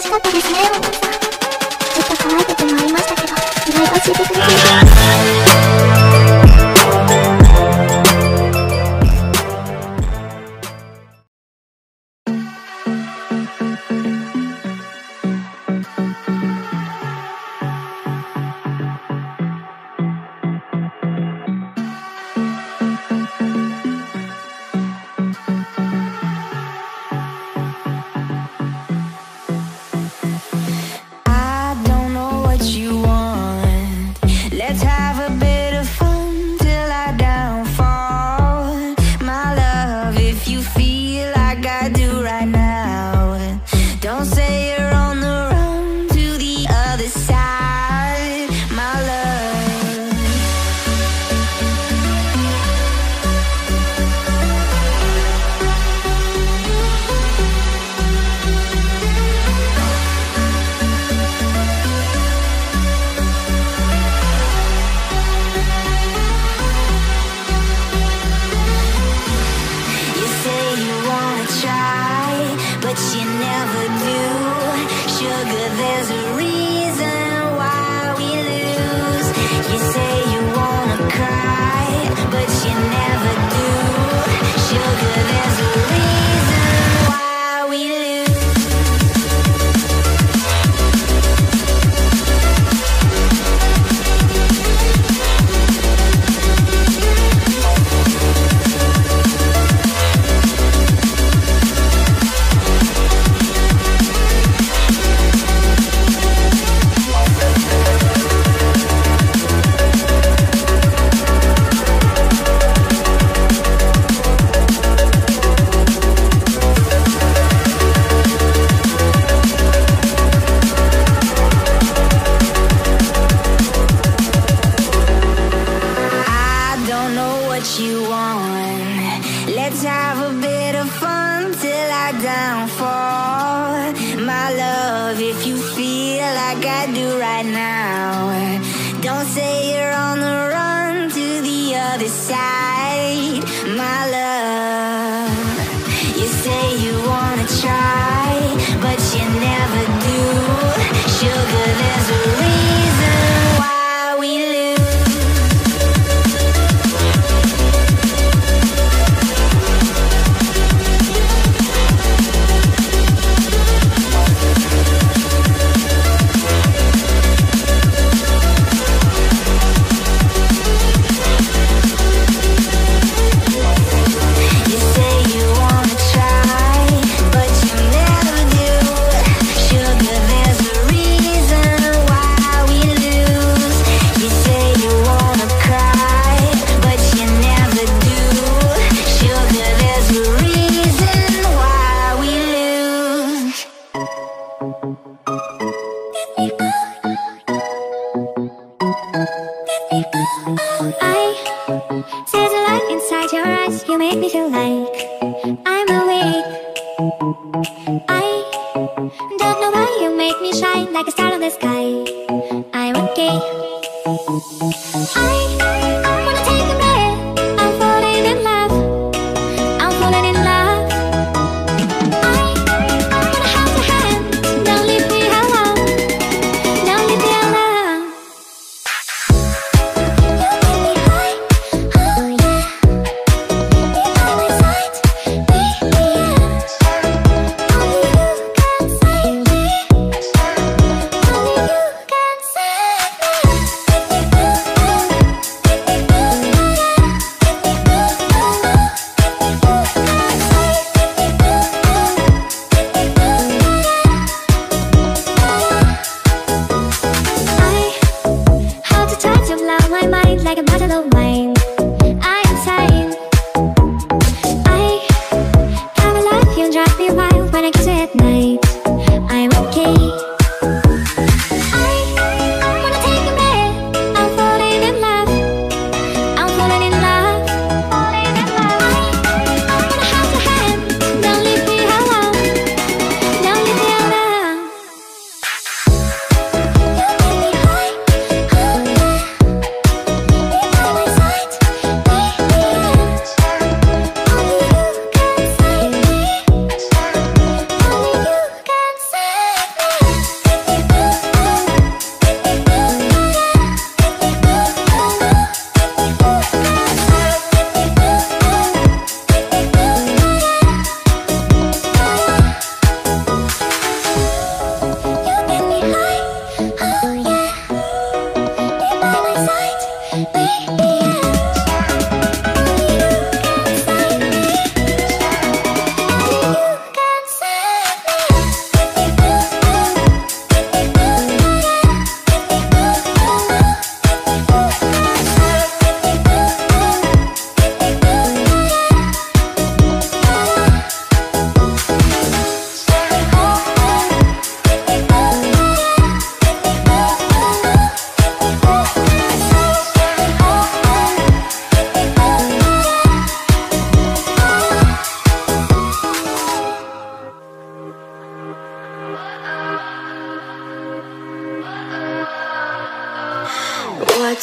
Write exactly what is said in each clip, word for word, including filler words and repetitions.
しかったですね、お父さん。ちょっと可愛いこともありましたけど、いろいろ教えてくれて。 Only you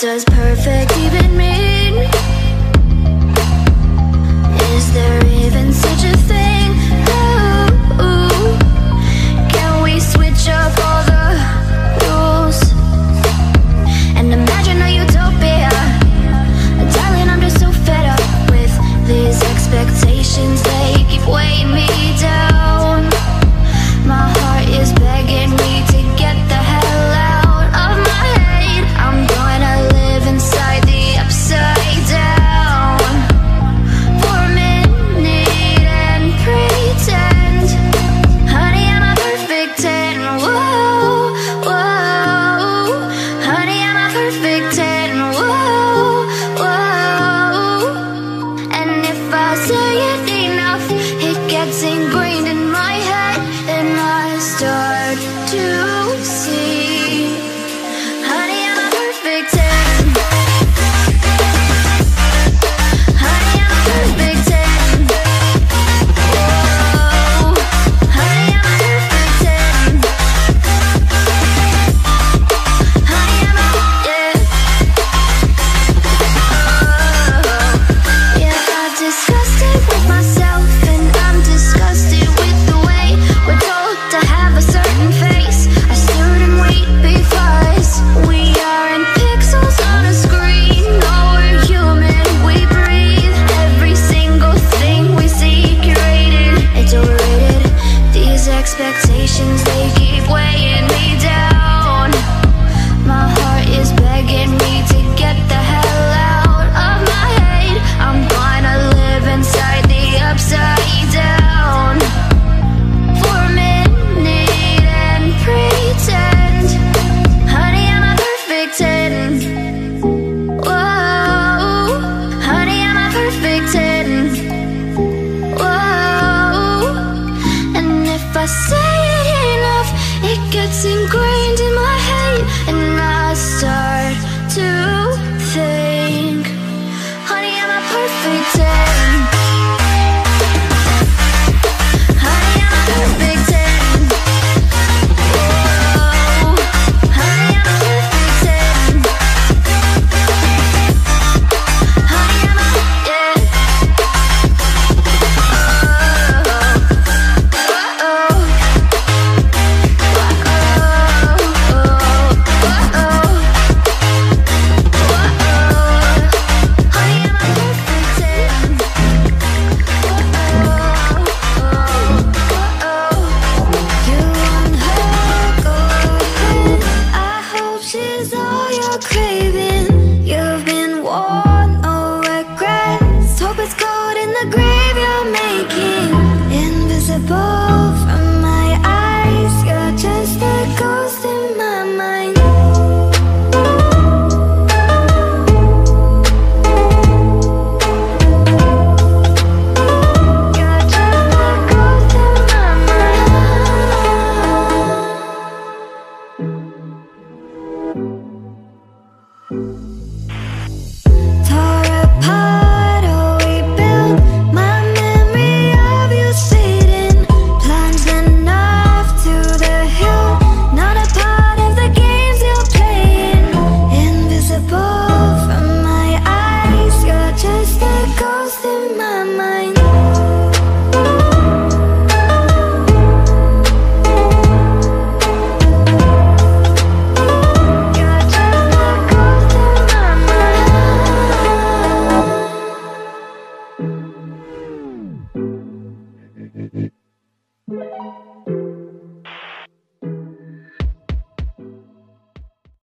does perfect even mean? Is there even such a thing? Ooh, can we switch up all the rules and imagine a utopia? Darling, I'm just so fed up with these expectations. They keep weighing me down. My heart is begging me to get the hell out of my head. I'm gonna live inside the upside down for a minute and pretend, honey, I'm a perfect ten. Whoa, whoa, honey, I'm a perfect ten. Whoa, whoa. And if I say it enough, it gets ingrained in my head, and I start to see, honey, I'm a perfect ten. Honey, I'm a perfect ten. Whoa, honey, I'm a perfect ten. Honey, I'm a, yeah. Oh, yeah, I've discussed it with myself, and I'm disgusted with the way we're told to have a certain face. I stood and wait because we aren't pixels on a screen. No, we're human, we breathe. Every single thing we see curated, it's overrated. These expectations, they keep weighing me down. My heart is begging me to get the hell out of my head. I'm gonna live inside the upside down for a minute and pretend, honey, I'm a perfect ten. Whoa, honey, I'm a perfect ten. Whoa, and if I say it enough, it gets ingrained in my head, and I start to think, honey, I'm a perfect ten. Honey, I'm a perfect ten. Whoa, honey, I'm a perfect ten. Honey, I'm a, yeah. Oh, oh, You've been worn, no regrets. Hope it's cold in the grave.